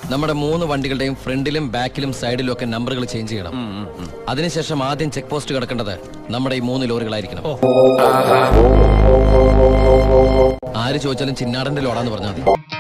നമ്മുടെ 3 വണ്ടികളുടെയും ഫ്രണ്ടിലും ബാക്കിലും സൈഡിലും ഒക്കെ നമ്പറുകൾ ചേഞ്ച് ചെയ്യണം. അതിനുശേഷം ആദ്യം ചെക്ക് പോസ്റ്റ് കിടക്കേണ്ടത് നമ്മുടെ ഈ 3 ലോറികളായിരിക്കണം. ആര് ചോദിച്ചാലും ചിന്നാടന്റെ ലോഡാന്ന് പറഞ്ഞാൽ മതി.